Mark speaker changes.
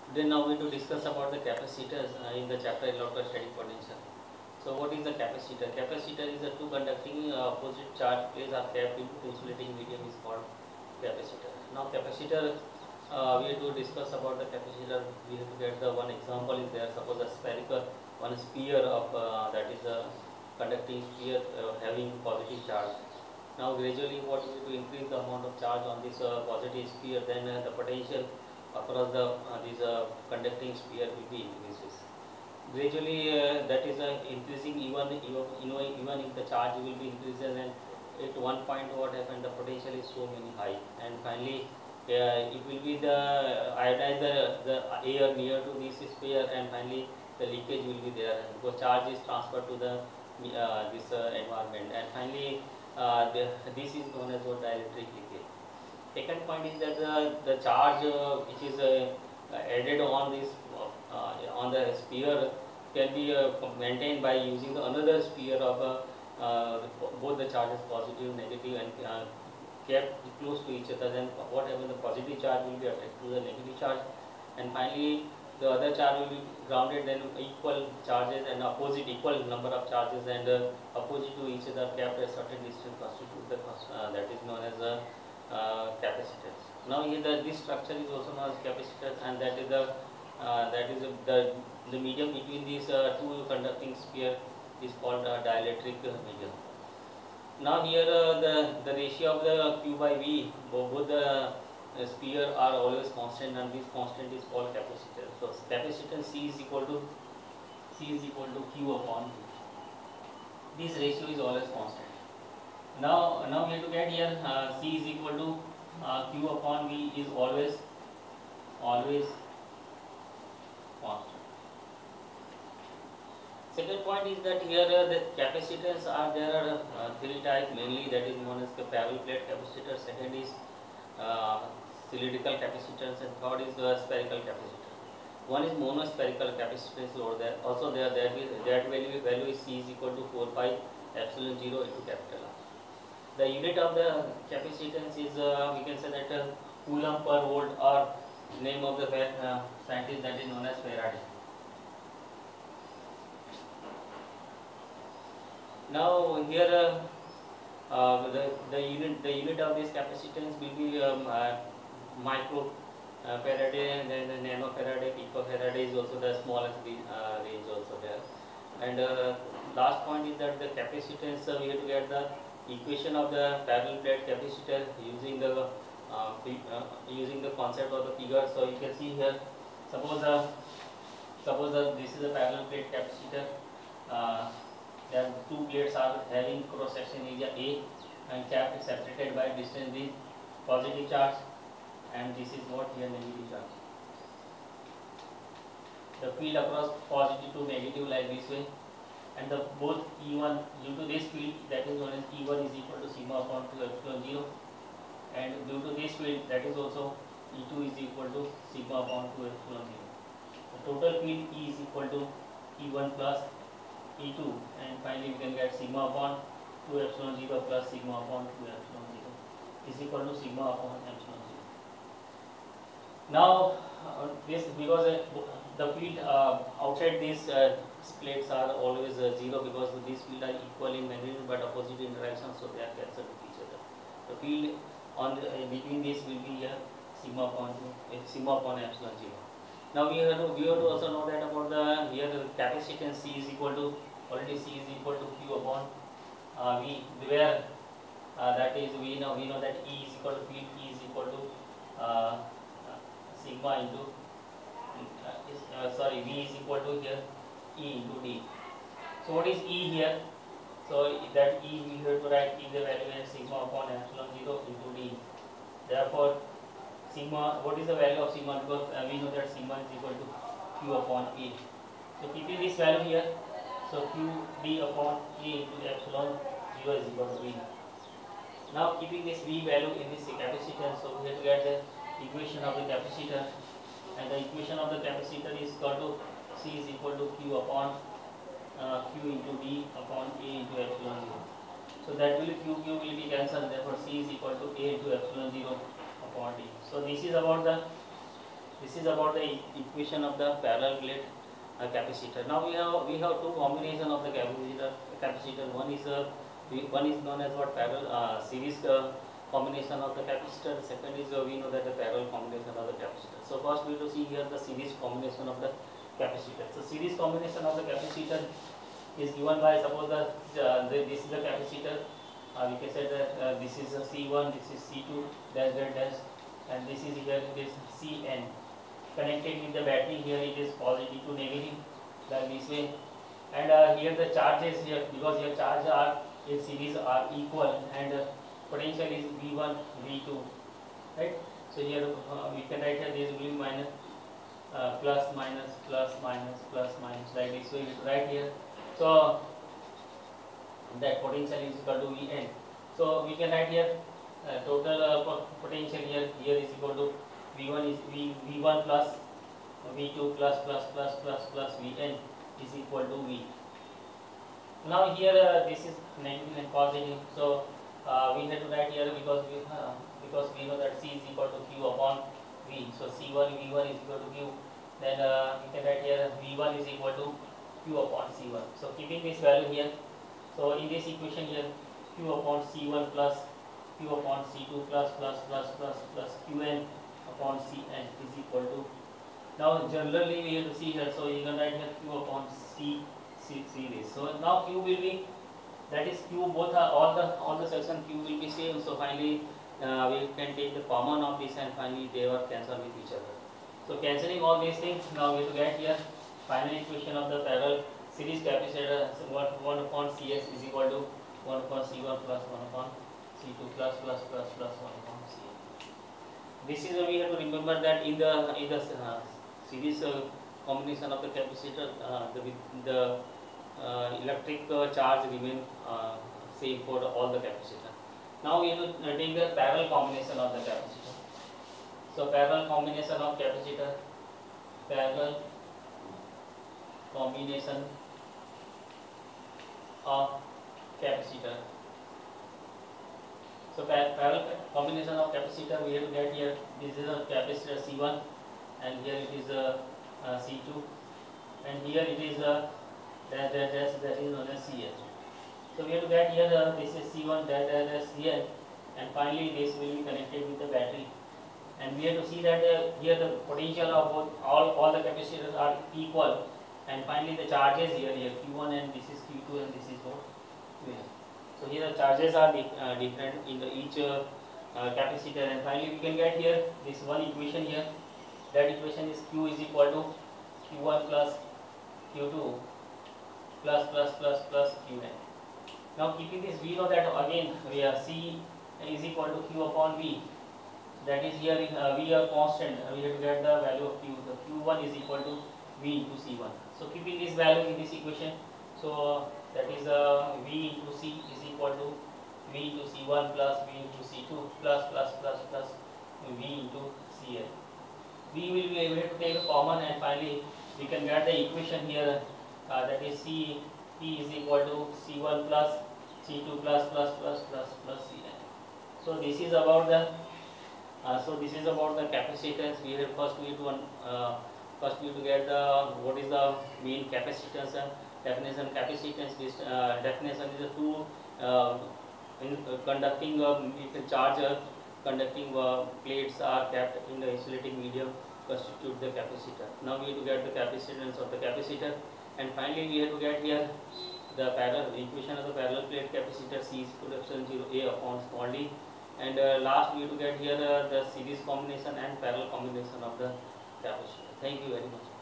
Speaker 1: Then now we to discuss about the capacitors in the chapter electrostatic potential. So what is the capacitor? Capacitor is a two conducting opposite charge plates are kept into insulating medium is called capacitor. Now capacitor, we have to discuss about the capacitor. We have to get the one example is there. Suppose a spherical one sphere of that is a conducting sphere having positive charge. Now gradually what we do increase the amount of charge on this positive sphere, then the potential across the this conducting sphere will be increases. Gradually that is increasing even if the charge will be increases, and at one point what happened, the potential is so many high, and finally it will be the iodize the air near to this sphere, and finally the leakage will be there because charge is transferred to the this environment, and finally this is known as what dielectric leakage. Second point is that the charge which is added on this on the sphere can be maintained by using the another sphere of both the charges positive, negative, and kept close to each other. Then whatever the positive charge will be attached to the negative charge, and finally the other charge will be grounded. Then equal charges and opposite equal number of charges and opposite to each other kept a certain distance constitute the that is known as a capacitors. Now here this structure is also known as capacitors, and that is the medium between these two conducting sphere is called dielectric medium. Now here the ratio of the Q by V, both the sphere are always constant, and this constant is called capacitor. So capacitance C is equal to Q upon V. This ratio is always constant. Now we have to get here C is equal to Q upon V is always constant. Second point is that here the capacitors are there are three types mainly, that is known as the parallel plate capacitor. Second is cylindrical capacitors, and third is spherical capacitor. One is monospherical capacitance over there. Also there that value is C is equal to 4 pi epsilon 0 into capital R. The unit of the capacitance is we can say that coulomb per volt, or name of the scientist that is known as Faraday. Now here the unit of this capacitance will be micro Faraday, and then nano Faraday, picofarad is also the smallest range also there. And last point is that the capacitance we have to get the equation of the parallel plate capacitor using the concept of the figure. So you can see here, suppose this is a parallel plate capacitor. There two plates are having cross section area A and kept separated by distance D, positive charge, and this is what here negative charge. The field across positive to negative like this way, and the both E1 due to this field, that is known as E1 is equal to sigma upon 2 epsilon 0, and due to this field, that is also E2 is equal to sigma upon 2 epsilon 0. The total field E is equal to E1 plus E2, and finally we can get sigma upon 2 epsilon 0 plus sigma upon 2 epsilon 0 is equal to sigma upon epsilon 0. Now this, because the field outside these plates are always 0, because these fields are equal in magnitude but opposite in direction, so they are cancelled with each other. The field on between these will be sigma upon epsilon 0. Now we have to also know that about the here the capacitance C is equal to, already C is equal to Q upon V, where that is we know that E is equal to field E is equal to sigma into V is equal to here E into D. So what is E here? So that E we have to write E the value as sigma upon epsilon 0 into D. Therefore sigma, what is the value of sigma? Because we know that sigma is equal to Q upon A. So keeping this value here, so Q D upon A into epsilon 0 is equal to V. Now keeping this V value in this capacitance, so we have to get the equation of the capacitor, and the equation of the capacitor is equal to C is equal to Q upon Q into D upon A into epsilon 0. So that will Q will be cancelled, therefore C is equal to A into epsilon 0 upon D. So this is about the This is about the equation of the parallel plate capacitor. Now we have two combination of the capacitor. One is known as what parallel series combination of the capacitor. Second is we know that the parallel combination of the capacitor. So first we will see here the series combination of the capacitor. So series combination of the capacitor is given by, suppose this is the capacitor. We can say that this is a C1, this is C2 dash dash dash, and this is here it is Cn. Connected with the battery, here it is positive to negative, like this way. And here the charges here, because your charge are in series are equal, and potential is V1 V2, right? So here we can write here this will be minus plus minus plus minus plus minus, like this way right here. So that potential is equal to Vn. So we can write here total potential here is equal to V1 is V1 plus V2 plus Vn is equal to V. Now here this is negative and positive, so we have to write here because we know that C is equal to Q upon V. So C1 V1 is equal to Q. Then we can write here V1 is equal to Q upon C1. So keeping this value here, so in this equation here, Q upon C1 plus Q upon C2 plus Qn upon Cn is equal to. Now generally we have to see here, so you can write here Q upon C series. So now Q will be, that is Q, both are all the section Q will be same. So finally we can take the common of this, and finally they will cancel with each other. So cancelling all these things, now we have to get here final equation of the parallel series capacitor. 1 upon Cs is equal to 1 upon C1 plus 1 upon C2 plus 1 upon Cn. This is we have to remember that in the series combination of the capacitor, the electric charge remain same for all the capacitor. Now we have to take the parallel combination of the capacitor. So parallel combination of capacitor, parallel combination of capacitor. So parallel combination of capacitor, we have to get here, this is a capacitor C1, and here it is a C2, and here it is a that is known as Cn. So we have to get here this is C1 that Cn, and finally this will be connected with the battery, and we have to see that here the potential of both all the capacitors are equal, and finally the charges here Q1 and this is Q2 and this is what Qn. So here the charges are different in each capacitor, and finally we can get here this one equation here. That equation is Q is equal to Q1 plus Q2 plus Qn. Now keeping this, we know that again we are C is equal to Q upon V. That is here V are constant. We have to get the value of Q. The Q1 is equal to V into C1. So keeping this value in this equation, so that is V into C is equal to V into C1 plus V into C2 plus V into Cn. We will be able to take a common, and finally we can get the equation here, that is P is equal to C1 plus C2 plus Cn. So this is about the capacitance. We have first we have to get the what is the main capacitance definition. Capacitance definition is a two in conducting charge conducting plates are kept in the insulating medium constitute the capacitor. Now we have to get the capacitance of the capacitor, and finally we have to get here the parallel equation of the parallel plate capacitor. C is equal to epsilon 0 A upon small d, and last we have to get here the series combination and parallel combination of the capacitor. Thank you very much.